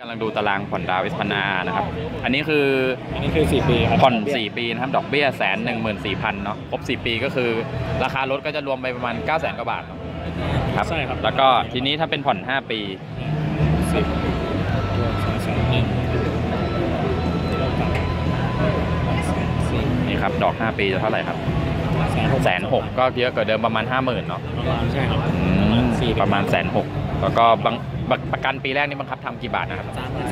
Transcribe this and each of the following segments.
กำลังดูตารางผ่อนดาวS1000Rนะครับอันนี้คือ 4 ปีครับผ่อน4 ปีนะครับดอกเบี้ย114,000เนาะครบ4 ปีก็คือราคารถก็จะรวมไปประมาณ 900,000 กว่าบาทครับใช่ครับแล้วก็ทีนี้ถ้าเป็นผ่อน5 ปีนี่ครับดอก5 ปีจะเท่าไหร่ครับ160,000ก็เยอะกว่าเดิมประมาณ 50,000เนาะใช่ครับประมาณ160,000แล้วก็ประกันปีแรกนี่บังคับทำกี่บาทนะครับ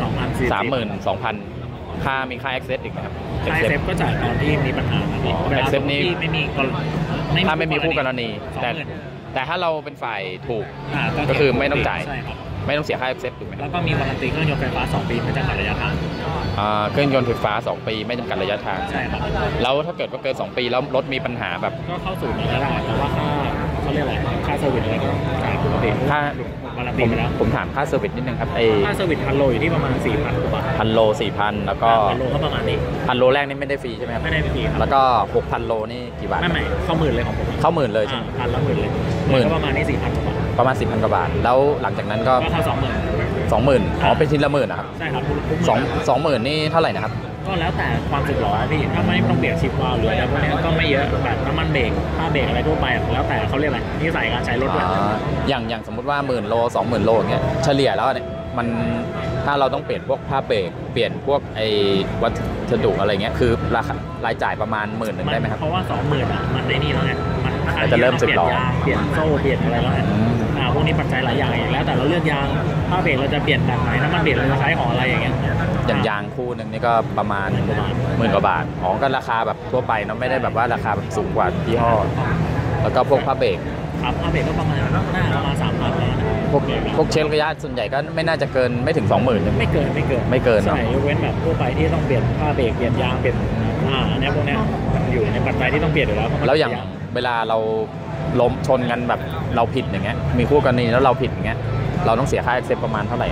32,000ค่ามีค่า Access อีกนะครับค่า Access ก็จ่ายตอนที่มีปัญหาครับ Access นี่ไม่มีถ้าไม่มีคู่กรณีแต่ถ้าเราเป็นฝ่ายถูกก็คือไม่ต้องจ่ายไม่ต้องเสียค่า Access ถูกไหมแล้วก็มีวารันตีเครื่องยนต์ไฟฟ้า2 ปีไม่จำกัดระยะทางเครื่องยนต์ไฟฟ้า2 ปีไม่จำกัดระยะทางใช่ครับแล้วถ้าเกิดว่าเกิน2 ปีแล้วรถมีปัญหาแบบก็เข้าสู่ไม่ได้แต่ว่าเขาเรียกอะไรค่าเซอร์วิสอะไรก็จ่ายปกติค่าวารันตีไปแล้วผมถามค่าเซอร์วิสนิดนึงครับค่าเซอร์วิส1,000 โลอยู่ที่ประมาณ 4,000 กว่าบาท 1,000 โล 4,000แล้วก็ 1,000 โลก็ประมาณนี้ 1,000 โลแรกนี่ไม่ได้ฟรีใช่ไหมครับไม่ได้ฟรีครับแล้วก็ 6,000 โลนี่กี่บาทไม่เข้าหมื่นเลยของผมเข้าหมื่นเลยใช่ไหม 1,000 แล้วหมื่นเลยหมื่นก็ประมาณนี้ 4,000 กว่าบาทประมาณ 4,000 กว่าบาทแล้วหลังจากนั้นก็เข้า 20,000อ๋อเป็นทีละหมื่นนะครับใช่ครับ 20,000นี่เท่าไหร่นะครับก็แล้วแต่ความสึกหรอพี่ถ้าไม่ต้องเบรกชิปวาล์วหรืออะไรพวกนี้ก็ไม่เยอะแบบน้ำมันเบรกค่าเบรกอะไรทั่วไปแล้วแต่เขาเรียกอะไรนิสัยการใช้รถอย่างสมมุติว่า10,000 โล 20,000 โลอย่างเงี้ยเฉลี่ยแล้วเนี่ยมันถ้าเราต้องเปลี่ยนพวกผ้าเบรกเปลี่ยนพวกวัสดุอะไรเงี้ยคือราคารายจ่ายประมาณ10,000ได้ไหมครับเพราะว่า20,000มันในนี่แล้วไงมันจะเริ่มสึกหรอเปลี่ยนโซ่เปลี่ยนอะไรแล้วไงพวกนี้ปัจจัยหลายอย่างแล้วแต่เราเลือกยางผ้าเบรกเราจะเปลี่ยนแบบไหนน้ำมันเบรกเราจะใช้ของอะไรอย่างเงี้ยอย่างยางคู่นึงนี่ก็ประมาณ10,000 กว่าบาทก็ราคาแบบทั่วไปเนาะไม่ได้แบบว่าราคาแบบสูงกว่ายี่ห้อแล้วก็พวกผ้าเบรกครับผ้าเบรกก็ประมาณประมาณ 3,000แล้วพวกเชลระยะส่วนใหญ่ก็ไม่น่าจะเกินไม่ถึง 20,000 ไม่เกินเนาะใช่ยกเว้นแบบทั่วไปที่ต้องเปลี่ยนผ้าเบรกเปลี่ยนยางเปลี่ยนเนี่ยพวกเนี้ยอยู่ในปัจจัยที่ต้องเปลี่ยนอยู่แล้วอย่างเวลาเราล้มชนกันแบบเราผิดอย่างเงี้ยมีคู่กรณีแล้วเราผิดอย่างเงี้ยเราต้องเสียค่า Access ประมาณเท่าไหร่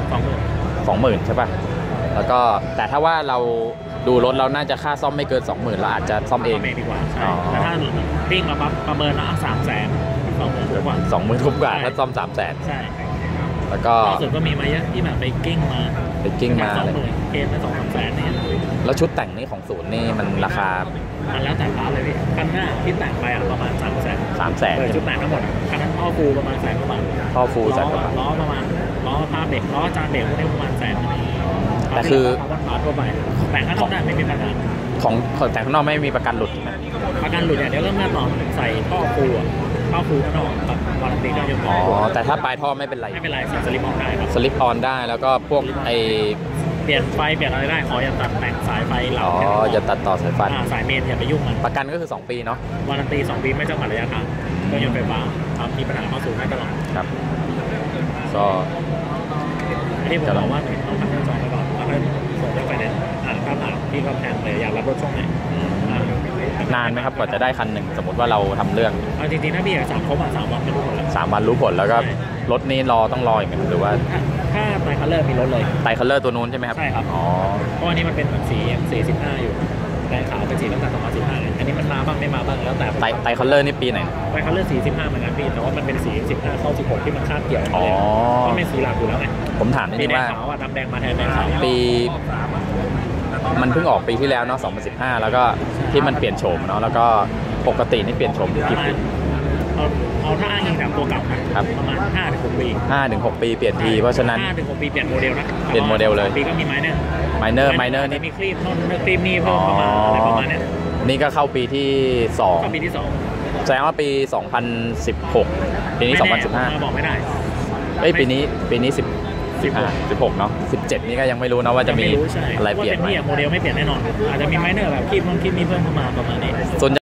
20,000ใช่ป่ะแล้วก็แต่ถ้าว่าเราดูรถเราน่าจะค่าซ่อมไม่เกิน 20,000เราอาจจะซ่อมเองดีกว่าใช่แต่ถ้าปิ้งมาปั๊บประเมินละ300,000 20,000 ถูกกว่า 20,000 ถูกกว่าถ้าซ่อม300,000 ใช่แล้วก็ส่วนก็มีมาเยอะที่แบบไปกิ้งมาเลยเกณฑ์ไป2-300,000เนี่ยแล้วชุดแต่งนี่ของศูนย์นี่มันราคามันแล้วแต่พาร์ทเลยพี่คันหน้าที่แต่งไปประมาณ300,000ชุดแต่งทั้งหมดคันนั้นท่อฟูประมาณ100,000 กว่าบาทท่อฟู100,000 กว่าบาทล้อประมาณล้อผ้าเบรกล้อจานเบรกพวกนี้ประมาณ100,000 แต่คือวันพาร์ททั่วไปแต่งข้างนอกได้ไม่มีปัญหาของแต่งข้างนอกไม่มีประกันหลุดประกันหลุดเดี๋ยวเริ่มเมื่อตอนใส่ท่อฟูข้างนอกแบบวารันตีก็ยังแต่ถ้าปลายท่อไม่เป็นไรใส่สลิปออนได้ครับสลิปออนได้แล้วก็พวกเปลี่ยนไฟเปลี่ยนอะไรได้ขออย่าตัดแต่งสายไฟหลังอย่าตัดต่อสายไฟสายเมนอย่าไปยุ่งมันประกันก็คือ2 ปีเนาะวารันตี2 ปีไม่จำกัดระยะทางก็ยังไฟฟ้ามีปัญหาเข้าสู่ได้ตลอดครับก็ที่ผมบอกว่าต้องทำเรื่องจองไปก่อนแล้วก็ส่งไปแนนซ์ถ้าผ่านพี่ก็แพนเลยอยากรับรถช่วงไหนนานไหมครับกว่าจะได้คันหนึ่งสมมติว่าเราทำเรื่องจริงๆถ้าพี่อยากสั่งเขามา3 วันก็รู้ผลแล้ว 3 วันรู้ผลแล้วก็รถนี้ต้องรออีกไหมหรือว่าถ้าไตรคัลเลอร์มีรถเลยไตรคัลเลอร์ตัวนู้นใช่ไหมครับใช่ครับเพราะอันนี้มันเป็นสี45อยู่แดงขาวเป็นสีตั้งแต่2015อันนี้มันมาบ้างไม่มาบ้างแล้วแต่ไตรคัลเลอร์นี่ปีไหนไตรคัลเลอร์45เหมือนกันพี่แต่ว่ามันเป็นสี15เข้า16ที่มันคาดเกี่ยวเพราะไม่สีหลักอยู่แล้วไงผมถามนิดนึงว่าดำแดงมาแทนแดงขาวปีมันเพิ่งออกปีที่แล้วเนาะ2015แล้วก็ที่มันเปลี่ยนโฉมเนาะแล้วก็ปกตินี่เปลี่ยนโฉมกี่ปีเอาถ้าอ้างอิงแบบตัวเก่าครับประมาณ5-6 ปี 5-6 ปีเปลี่ยนทีเพราะฉะนั้น 5-6 ปีเปลี่ยนโมเดลนะเปลี่ยนโมเดลเลยปีก็มีไมเนอร์นี่มีครีมโน่นครีมนี่เพิ่มประมาณอะไรประมาณนี้นี่ก็เข้าปีที่2แสดงว่าปี2016ปีนี้2015 บอกไม่ได้ปีนี้16เนาะ17นี่ก็ยังไม่รู้นะว่าจะมีอะไรเปลี่ยนไหมโมเดลไม่เปลี่ยนแน่นอนอาจจะมีไมเนอร์แบบคลิปนู้นคลิปนี้เพิ่มเข้ามาประมาณนี้